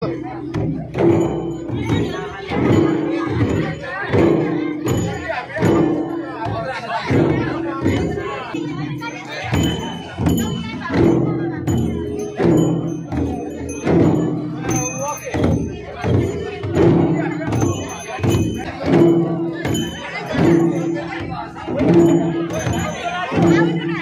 Hãy subscribe cho kênh Ghiền Mì Gõ để không bỏ lỡ những video hấp dẫn.